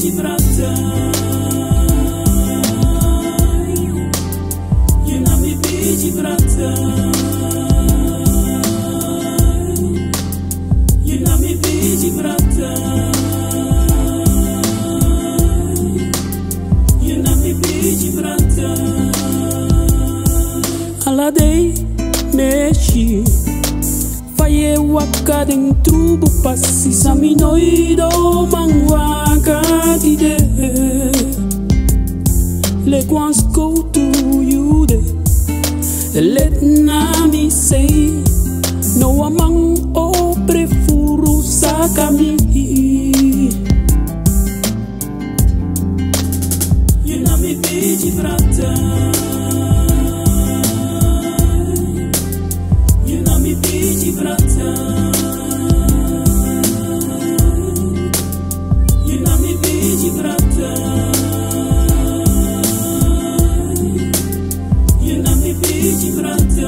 pedi brata, you na me pedi brata, you na me pedi brata, you na me pedi brata. Aladei mexe, faye waka dentro do passi saminoido mangwaka tide. Le quans go to you de, let na me say, no amang o prefuru sa kami. You na me pedi brata, you na me pedi brata, you na me pedi brata, you na me pedi brata.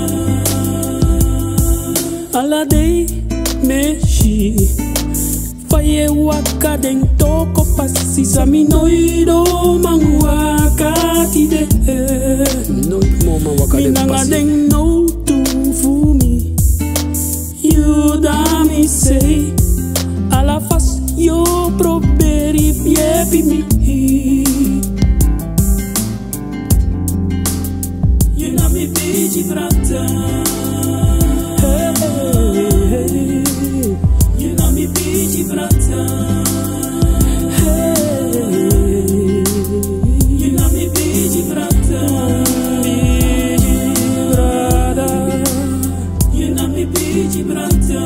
Aladei mexe, faye waka dentro ko passi saminoido mangwaka tide. Nooit mama waka den passi. No to for me. You da me say, alla fas yo proberi piepi mi. You na me pedi brata, hey, you na me pedi brata, hey, you na me pedi brata, you na me pedi brata.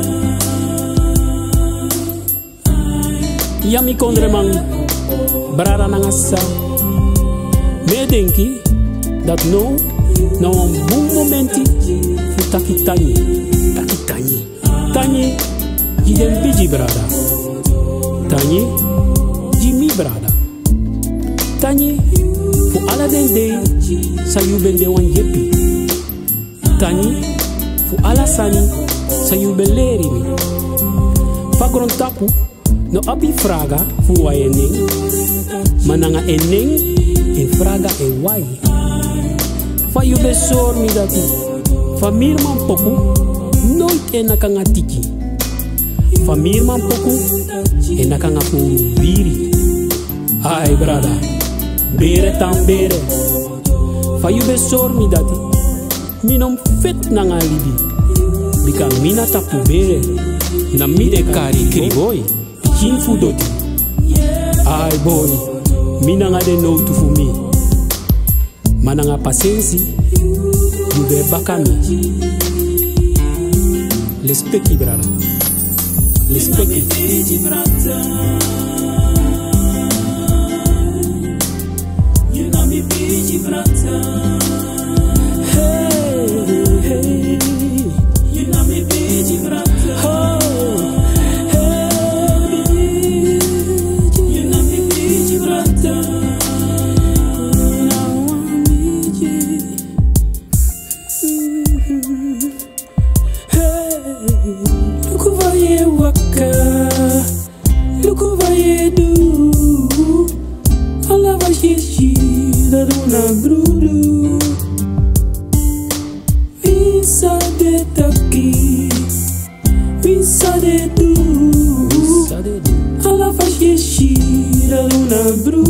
Yami kondre mang brada nangasa. Me denki dat no een boel momenti fu taki tanyi. Taki tanyi. Tanyi ji den biji brada. Tanyi ji mi brada. Tanyi fu ala den day sa you ben de wan yepi. Tanyi fu ala sani sa you beleri mi. Fagron tapu no abi fraga fu wa eneng. Mananga eneng in fraga e wai. Fa you besor mi dati. Famir man poku nooit enaka nga tiki. Famir man poku enaka nga puru biri. Ai brada, bere tam bere. Fa you besor mi dati. Minom fet na nga libi. Bika mina tapu bere. Na mide kari kriboy. Kin fudoti. Ai boy, mina nga de no to for me. Mananga pasensi, you be bakami. Lespeki brada, lespeki. You na me pedi brata, hey, hey, you na me pedi brata, oh, hey, you na me pedi brata. Look over here, waka. Look over here, do. All of us, she that una grudu. We saw the taki. We saw the do. All of us, she that una grudu.